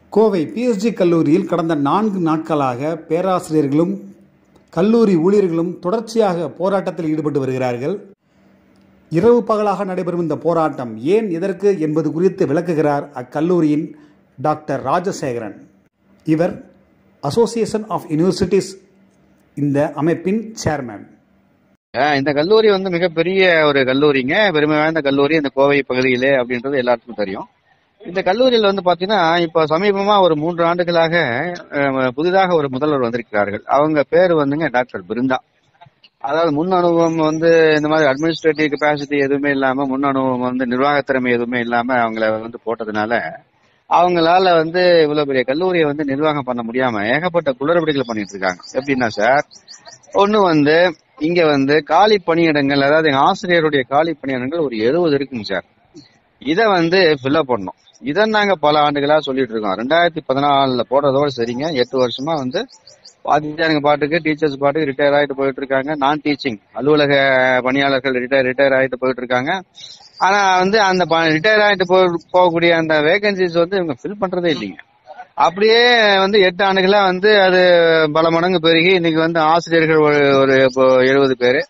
Kovai PSG கல்லூரியில் கடந்த 4 நாட்களாக பேராசிரியர்களும் கல்லூரி ஊழியர்களும் தொடர்ச்சியாக போராட்டத்தில் ஈடுபட்டு வருகிறார்கள். இரவு பகலாக நடைபெறும் இந்த போராட்டம் ஏன், எதற்கு என்பது குறித்து விளக்குகிறார் அக்கல்லூரியின் டாக்டர் ராஜசேகரன். இவர் அசோசியேஷன் ஆஃப் யூனிவர்சிட்டிஸ் இந்த அமைப்பின் சேர்மன். இந்த கல்லூரி மிகப்பெரிய ஒரு கல்லூரிங்க, பெருமை வாய்ந்த கல்லூரி இந்த கோவை பகுதியிலே அப்படின்றது எல்லாருக்கும் தெரியும். இந்த கல்லூரியில் பாத்தீங்கன்னா இப்ப சமீபமா ஒரு 3 ஆண்டுகளாக புதிதாக ஒரு முதல்வர் வந்திருக்கிறார்கள். அவங்க பேரு டாக்டர் பிருந்தா. அதாவது முன் அனுபவம் இந்த மாதிரி அட்மினிஸ்ட்ரேட்டிவ் கெப்பாசிட்டி எதுவுமே இல்லாம, முன் அனுபவம் நிர்வாகத்திறமை எதுவுமே இல்லாம அவங்கள போட்டதுனால அவங்களால இவ்வளவு பெரிய கல்லூரியை நிர்வாகம் பண்ண முடியாம ஏகப்பட்ட குளறுபடிகள் பண்ணிட்டு இருக்காங்க. எப்படின்னா சார், ஒண்ணு இங்க காலி பணியிடங்கள், அதாவது எங்க ஆசிரியருடைய காலி பணியிடங்கள் ஒரு 70 இருக்குங்க சார். இத ஃபில்அப் பண்ணணும். இதை நாங்க பல ஆண்டுகளா சொல்லிட்டு இருக்கோம். 2014 போடுறதோட சரிங்க, 8 வருஷமா வாத்தியாருங்க பாட்டுக்கு, டீச்சர்ஸ் பாட்டுக்கு ரிட்டையர் ஆயிட்டு போயிட்டு இருக்காங்க. நான் டீச்சிங் அலுவலக பணியாளர்கள் ரிட்டையர் ஆயிட்டு போயிட்டு இருக்காங்க. ஆனா அந்த ரிட்டையர் ஆயிட்டு போகக்கூடிய அந்த வேகன்சிஸ் இவங்க ஃபில் பண்றதே இல்லைங்க. அப்படியே 8 ஆண்டுகளா அது பல மடங்கு பெருகி இன்னைக்கு ஆசிரியர்கள் ஒரு 70 பேரு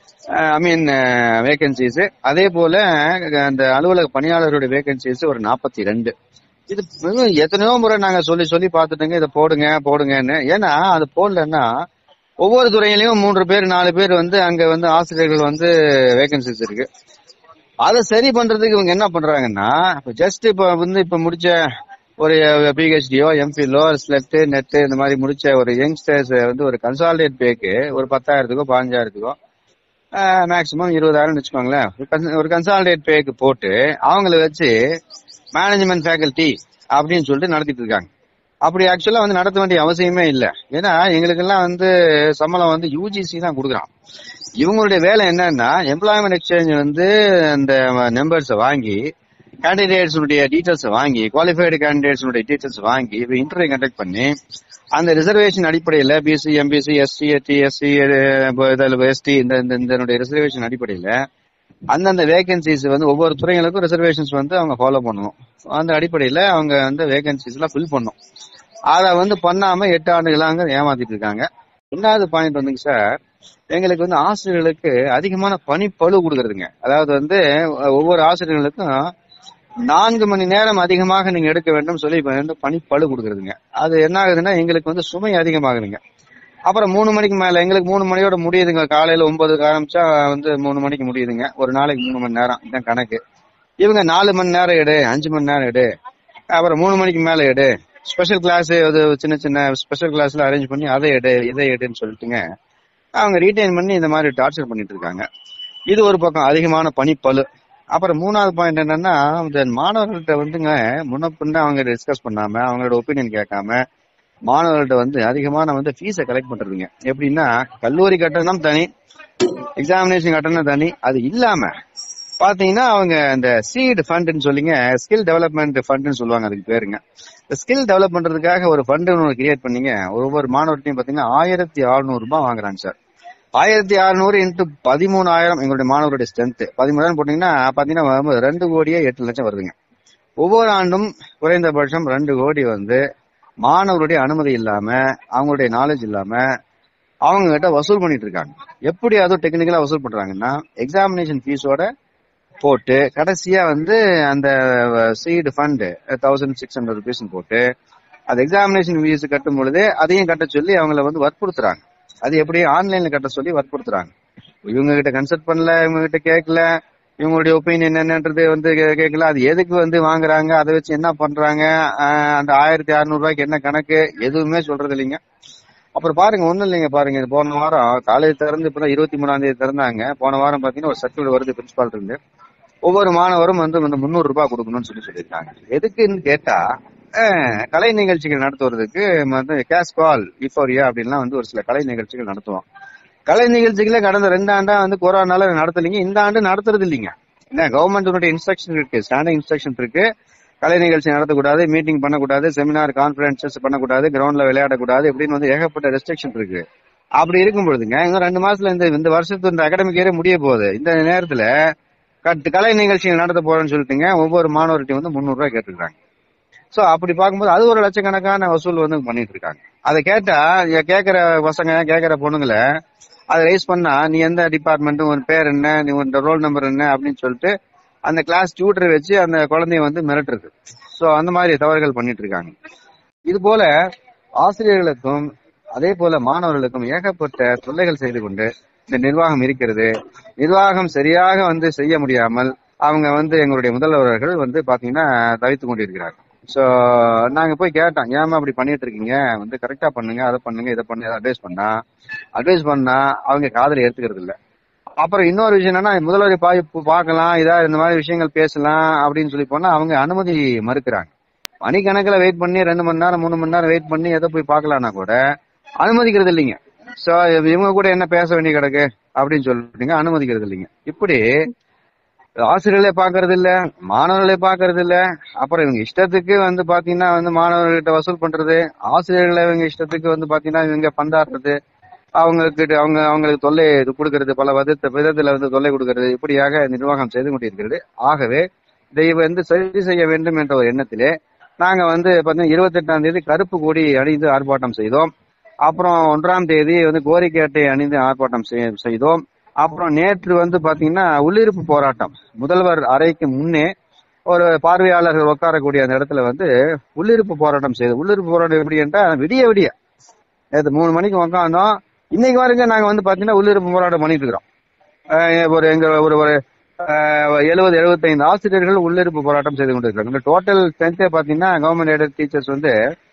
வேகன்சிஸ். அதே போல அந்த அலுவலக பணியாளர்களுடைய வேகன்சிஸ் ஒரு 42. இது எத்தனையோ முறை நாங்க சொல்லி பார்த்துட்டோங்க, இதை போடுங்கன்னு. ஏன்னா அது போடலன்னா ஒவ்வொரு துறையிலயும் 3 பேர் 4 பேர் அங்க ஆசிரியர்கள் வேகன்சிஸ் இருக்கு. அதை சரி பண்றதுக்கு இவங்க என்ன பண்றாங்கன்னா, ஜஸ்ட் இப்ப முடிச்ச ஒரு பிஹெச்டியோ எம்ஃபிலோ ஸ்லெட் நெட் இந்த மாதிரி முடிச்ச ஒரு யங்ஸ்டர்ஸ் ஒரு கன்சாலிடேட் பேக்கு ஒரு 10,000க்கோ 15,000க்கோ மேக்சிமம் 20,000 வச்சுக்கோங்களேன், ஒரு கன்சாலிடேட் பேக்கு போட்டு அவங்கள வச்சு மேனேஜ்மெண்ட் ஃபேக்கல்டி அப்படின்னு சொல்லிட்டு நடத்திட்டு இருக்காங்க. அப்படி ஆக்சுவலா நடத்த வேண்டிய அவசியமே இல்லை. ஏன்னா எங்களுக்கெல்லாம் சம்பளம் யூஜிசி தான் கொடுக்குறான். இவங்களுடைய வேலை என்னன்னா, எம்ப்ளாய்மெண்ட் எக்ஸ்சேஞ்ச் அந்த நம்பர்ஸை வாங்கி, கேண்டிடேட்ஸ் டீட்டெயில்ஸ் வாங்கி, குவாலிஃபைடு கேண்டிடேட்ஸ் டீட்டெயில்ஸ் வாங்கி இன்டர்வியூ கண்டக்ட் பண்ணி, அந்த ரிசர்வேஷன் அடிப்படையில BC MBC SC SC ST இந்த ரிசர்வேஷன் அடிப்படையில அந்தந்த வேகன்சிஸ் ஒவ்வொரு துறைகளுக்கும் ரிசர்வேஷன்ஸ் அவங்க ஃபாலோ பண்ணணும். அந்த அடிப்படையில அவங்க வேகன்சிஸ் எல்லாம் ஃபில் பண்ணும். அதை பண்ணாம 8 ஆண்டுகளாக ஏமாத்திட்டு இருக்காங்க. ரெண்டாவது பாயிண்ட் சார், எங்களுக்கு ஆசிரியர்களுக்கு அதிகமான பணிப்பளு கொடுக்கறதுங்க. அதாவது ஒவ்வொரு ஆசிரியர்களுக்கும் 4 மணி நேரம் அதிகமாக நீங்க எடுக்க வேண்டும் சொல்லி பணிப்பளு கொடுக்கறதுங்க. அது என்ன ஆகுதுன்னா, எங்களுக்கு சுமை அதிகமாகுதுங்க. அப்புறம் 3 மணிக்கு மேல எங்களுக்கு 3 மணியோட முடியுதுங்க. காலையில 9க்கு ஆரம்பிச்சா 3 மணிக்கு முடியுதுங்க. ஒரு நாளைக்கு 3 மணி நேரம் இதான் கணக்கு. இவங்க 4 மணி நேரம் எடு, 5 மணி நேரம் எடு, அப்புறம் 3 மணிக்கு மேல எடு, ஸ்பெஷல் கிளாஸ் சின்ன சின்ன ஸ்பெஷல் கிளாஸ்ல அரேஞ்ச் பண்ணி அதை இதை எடுன்னு சொல்லிட்டுங்க அவங்க ரீட்டைன் பண்ணி இந்த மாதிரி டார்ச்சர் பண்ணிட்டு இருக்காங்க. இது ஒரு பக்கம் அதிகமான பணிப்பளு. அப்புறம் 3வது பாயிண்ட் என்னன்னா, இந்த மாணவர்கள்ட்ட முன்ன பின்ன அவங்க டிஸ்கஸ் பண்ணாம, அவங்களோட ஒப்பீனியன் கேட்காம மாணவர்கள்ட்ட அதிகமான ஃபீஸை கலெக்ட் பண்றதுங்க. எப்படின்னா, கல்லூரி கட்டணம் தனி, எக்ஸாமினேஷன் கட்டணம் தனி. அது இல்லாம பாத்தீங்கன்னா அவங்க அந்த சீட் ஃபண்ட்னு சொல்லிங்க, ஸ்கில் டெவலப்மெண்ட் ஃபண்ட்னு சொல்லுவாங்க, அதுக்கு பேருங்க. இந்த ஸ்கில் டெவலப் பண்றதுக்காக ஒரு ஃபண்ட் கிரியேட் பண்ணீங்க. ஒவ்வொரு மாணவர்கிட்டையும் பாத்தீங்கன்னா 1,600 ரூபாய் வாங்குறாங்க சார். 1,600 இன்ட்டு 13,000 எங்களுடைய மாணவருடைய ஸ்ட்ரென்த் 13,000 போட்டீங்கன்னா பாத்தீங்கன்னா 2,08,00,000 வருதுங்க. ஒவ்வொரு ஆண்டும் குறைந்தபட்சம் 2 கோடி மாணவருடைய அனுமதி இல்லாம, அவங்களுடைய நாலேஜ் இல்லாம அவங்க கிட்ட வசூல் பண்ணிட்டு இருக்காங்க. எப்படி அதுவும் டெக்னிக்கலா வசூல் பண்றாங்கன்னா, எக்ஸாமினேஷன் ஃபீஸோட போட்டு கடைசியா அந்த சீடு ஃபண்ட் 1,600 rupees போட்டு அது எக்ஸாமினேஷன் ஃபீஸ் கட்டும் பொழுது அதையும் கட்ட சொல்லி அவங்கள வற்புறுத்துறாங்க. அது எப்படி ஆன்லைன்ல கட்ட சொல்லி வற்புறுத்துறாங்க. இவங்க கிட்ட கன்சல்ட் பண்ணல, இவங்க கிட்ட கேட்கல, இவங்களுடைய ஒப்பீனியன் என்னன்றது கேட்கல. அது எதுக்கு வாங்குறாங்க, அதை வச்சு என்ன பண்றாங்க, அந்த 1,600 ரூபாய்க்கு என்ன கணக்கு, எதுவுமே சொல்றது இல்லைங்க. அப்புறம் பாருங்க, ஒண்ணும் இல்லைங்க, பாருங்க, இது போன வாரம் காலேஜ் திறந்து இப்பதான் 23ஆம் தேதி திறந்தாங்க. போன வாரம் பாத்தீங்கன்னா ஒரு சர்டிபிகேட் வருது பிரின்சிபால் இருந்து, ஒவ்வொரு மாணவரும் 300 ரூபாய் கொடுக்கணும்னு சொல்லியிருக்காங்க. எதுக்குன்னு கேட்டா, கலை நிகழ்ச்சிகள் நடத்துவதற்கு கேஷ் கால் இஃபோரியா அப்படின்லாம் ஒரு சில கலை நிகழ்ச்சிகள் நடத்துவோம். கலை நிகழ்ச்சிகளே கடந்த 2 ஆண்டா கொரோனால நடத்தலைங்க. இந்த ஆண்டு நடத்துறது இல்லைங்க. என்ன, கவர்மெண்ட் இன்ஸ்ட்ரக்ஷன் இருக்கு, ஸ்டாண்டிங் இன்ஸ்ட்ரக்ஷன் இருக்கு. கலை நிகழ்ச்சி நடத்தக்கூடாது, மீட்டிங் பண்ணக்கூடாது, செமினார் கான்பரன்சஸ் பண்ணக்கூடாது, கிரவுண்ட்ல விளையாடக்கூடாது, இப்படின்னு ஏகப்பட்ட ரெஸ்ட்ரிக்ஷன் இருக்கு. அப்படி இருக்கும் பொழுதுங்க, இன்னும் 2 மாசத்துல இந்த வருஷத்து இந்த அகாடமிக் இயரே முடிய போகுது. இந்த நேரத்துல கலை நிகழ்ச்சிகள் நடத்த போறேன்னு சொல்லிட்டுங்க ஒவ்வொரு மாணவர்கிட்டையும் 300 ரூபாய் கேட்டுருக்காங்க. சோ அப்படி பார்க்கும்போது அது ஒரு லட்சக்கணக்கான வசூல் வந்து பண்ணிட்டு இருக்காங்க. அதை கேட்டா கேட்கிற பசங்க கேட்கிற பொண்ணுங்களை அதை ரைஸ் பண்ணா, நீ எந்த டிபார்ட்மெண்ட், உன் பேர் என்ன, நீ உன் ரோல் நம்பர் என்ன அப்படின்னு சொல்லிட்டு அந்த கிளாஸ் டியூட்டரை வச்சு அந்த குழந்தைய வந்து மிரட்டுறது. சோ அந்த மாதிரி தவறுகள் பண்ணிட்டு இருக்காங்க. இது போல ஆசிரியர்களுக்கும் அதே போல மாணவர்களுக்கும் ஏகப்பட்ட தொல்லைகள் செய்து கொண்டு இந்த நிர்வாகம் இருக்கிறது. நிர்வாகம் சரியாக வந்து செய்ய முடியாமல் அவங்க வந்து எங்களுடைய முதல்வர்கள் வந்து பாத்தீங்கன்னா தவித்து கொண்டிருக்கிறார்கள். சோ நாங்க போய் கேட்டோம், ஏமா அப்படி பண்ணிட்டு இருக்கீங்க, வந்து கரெக்டா பண்ணுங்க, அதை பண்ணுங்க, இதை பண்ணு, அட்வைஸ் பண்ணா அவங்க காதுல எடுத்துக்கிறது இல்ல. அப்புறம் இன்னொரு விஷயம் என்னன்னா, முதல்வரை பார்க்கலாம், இதா இந்த மாதிரி விஷயங்கள் பேசலாம் அப்படின்னு சொல்லி போனா அவங்க அனுமதி மறுக்கிறாங்க. மணிக்கணக்கில் வெயிட் பண்ணி 2 மணி நேரம் 3 மணி நேரம் வெயிட் பண்ணி எதை போய் பார்க்கலாம்னா கூட அனுமதிக்கிறது இல்லைங்க. சோ இவங்க கூட என்ன பேச வேண்டிய கிடக்கு அப்படின்னு சொல்லிட்டுங்க அனுமதிக்கிறது இல்லைங்க. இப்படி ஆசிரியர்களே பாக்குறது இல்ல, மாணவர்களே பாக்குறது இல்ல. அப்புறம் இவங்க இஷ்டத்துக்கு வந்து பாத்தீங்கன்னா வந்து மாணவர்கிட்ட வசூல் பண்றது, ஆசிரியர்களை இவங்க இஷ்டத்துக்கு வந்து பாத்தீங்கன்னா இவங்க பந்தாடுறது, அவங்களுக்கு தொல்லை கொடுக்கறது, பல விதத்துல வந்து தொல்லை கொடுக்கறது, இப்படியாக நிர்வாகம் செய்து கொண்டிருக்கிறது. ஆகவே இதை வந்து சரி செய்ய வேண்டும் என்ற ஒரு எண்ணத்திலே நாங்க வந்து பாத்தீங்கன்னா 28ஆம் தேதி கருப்பு கொடி அணிந்து ஆர்ப்பாட்டம் செய்தோம். அப்புறம் 1ஆம் தேதி வந்து கோரிக்கை அட்டை அணிந்து ஆர்ப்பாட்டம் செய்தோம். அப்புறம் நேற்று வந்து பாத்தீங்கன்னா உள்ளிருப்பு போராட்டம், முதல்வர் அறைக்கு முன்னே ஒரு பார்வையாளர்கள் உட்காரக்கூடிய அந்த இடத்துல வந்து உள்ளிருப்பு போராட்டம் செய்தோம். உள்ளிருப்பு போராட்டம் எப்படி என்றால் விடிய நேற்று 3 மணிக்கு உட்காந்தோம். இன்னைக்கு வரைக்கும் நாங்க வந்து பாத்தீங்கன்னா உள்ளிருப்பு போராட்டம் பண்ணிட்டு இருக்கிறோம். ஒரு 70-75 ஆசிரியர்கள் உள்ளிருப்பு போராட்டம் செய்து கொண்டிருக்கிறாங்க. டோட்டல் ஸ்ட்ரென்த்தே பாத்தீங்கன்னா கவர்மெண்ட் எய்டட் டீச்சர்ஸ் வந்து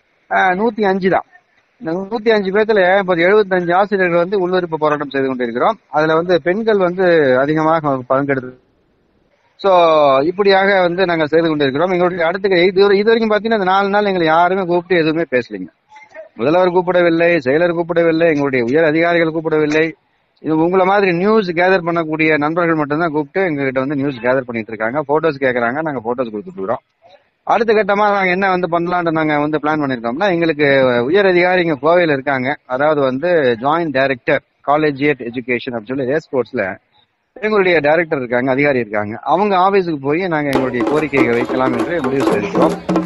105 தான். இந்த 105 பேர்த்துல 75 ஆசிரியர்கள் வந்து உள்ளிருப்பு போராட்டம் செய்து கொண்டிருக்கிறோம். அதுல வந்து பெண்கள் வந்து அதிகமாக பங்கெடுத்து, சோ இப்படியாக வந்து நாங்க செய்து கொண்டிருக்கிறோம். எங்களுடைய அடுத்த இது வரைக்கும் பாத்தீங்கன்னா இந்த 4 நாள் எங்களை யாருமே கூப்பிட்டு எதுவுமே பேசலைங்க. முதல்வர் கூப்பிடவில்லை, செயலர் கூப்பிடவில்லை, எங்களுடைய உயர் அதிகாரிகள் கூப்பிடவில்லை. இது உங்களை மாதிரி நியூஸ் கேதர் பண்ணக்கூடிய நண்பர்கள் மட்டும்தான் கூப்பிட்டு எங்ககிட்ட வந்து நியூஸ் கேதர் பண்ணிட்டு இருக்காங்க. போட்டோஸ் கேட்கறாங்க, நாங்க போட்டோஸ் கொடுத்துட்டு இருக்கிறோம். அடுத்த கட்டமா நாங்க என்ன வந்து பண்ணலாம்னு நாங்க வந்து பிளான் பண்ணிருக்கோம்னா, எங்களுக்கு உயர் அதிகாரி இங்க கோவையில இருக்காங்க. அதாவது வந்து ஜாயிண்ட் டைரக்டர் காலேஜியேட் எஜுகேஷன் அப்படின்னு சொல்லி ரேஸ் கோர்ஸ்ல எங்களுடைய டைரக்டர் இருக்காங்க, அதிகாரி இருக்காங்க. அவங்க ஆபீஸுக்கு போய் நாங்க எங்களுடைய கோரிக்கையை வைக்கலாம் என்று முடிவு செய்திருக்கிறோம்.